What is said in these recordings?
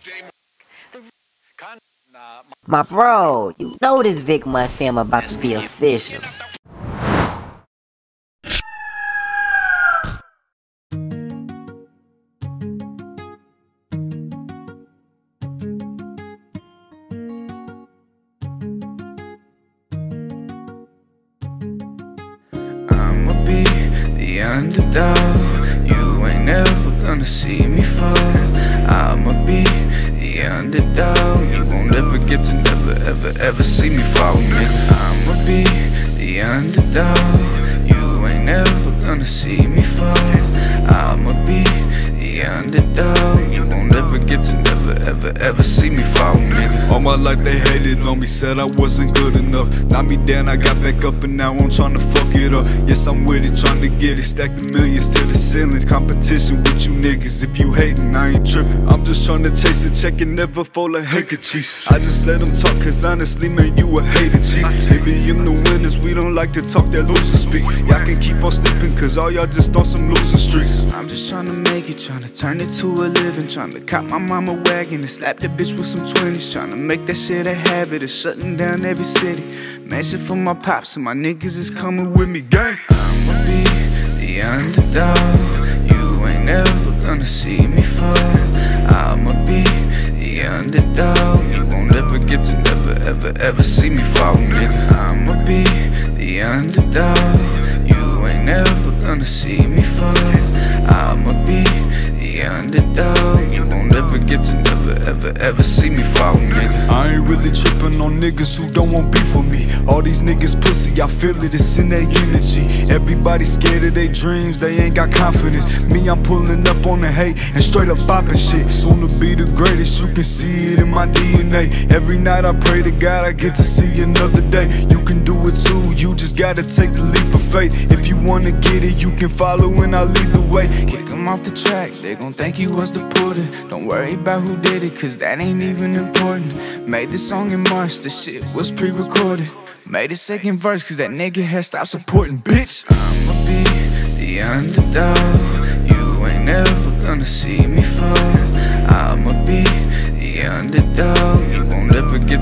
My bro, you know this Vic Month film about to be official. I'ma be the underdog. You ain't never gonna see me fall. I'ma be the underdog. You won't ever get to ever see me fall, nigga. I'ma be the underdog. You ain't never gonna see me fall. I'ma be the underdog. You won't ever get to ever see me fall, nigga. All my life they hated on me, said I wasn't good enough. Knocked me down, I got back up, and now I'm trying to fuck it up. Yes, I'm with it, trying to get it, stack the millions to the ceiling. Competition with you niggas, if you hating, I ain't tripping. I'm just trying to chase a check and never fold like handkerchiefs. I just let them talk, cause honestly, man, you a hater, G. Maybe I'm the winners, we don't like to talk, that loser speak. Y'all can keep on sleeping, cause all y'all just on some losing streaks. I'm just trying to make it, trying to turn it to a living. Trying to cop my mama wagon and slap that bitch with some 20s. Trying to make that shit a habit of shutting down every city. Mansion for my pops and my niggas is coming with me, gang. I'ma be the underdog. You ain't never gonna see me fall. I'ma be the underdog. You won't ever get to ever see me fall, nigga. I'ma be the underdog. You ain't never gonna see me fall. I'ma be the underdog. You won't ever get to ever see me fall, nigga. I ain't really tripping on niggas who don't want beef with me. All these niggas pussy, I feel it, it's in their energy. Everybody scared of their dreams, they ain't got confidence. Me, I'm pulling up on the hate and straight up bopping shit. Soon to be the greatest, you can see it in my DNA. Every night I pray to God I get to see another day. You can do it too, you just gotta take the leap of faith. If you wanna get it, you can follow and I'll lead the way. Kick them off the track, they gon' think you was the pudding. Don't worry about who did it, cause that ain't even important. Made this song in March, the shit was pre-recorded. Made a second verse, cause that nigga had stopped supporting, bitch. I'ma be the underdog. You ain't never gonna see me fall. I'ma be the underdog. You won't ever get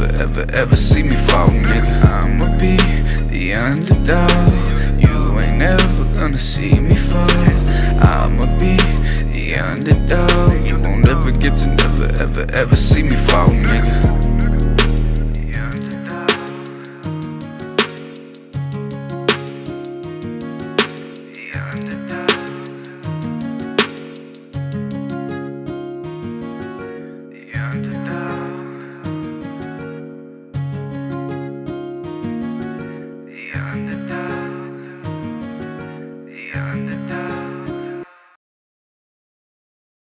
to ever see me fall, nigga. I'ma be the underdog. You ain't never gonna see me fall. I'ma be the underdog. You won't ever get to ever see me fall, nigga.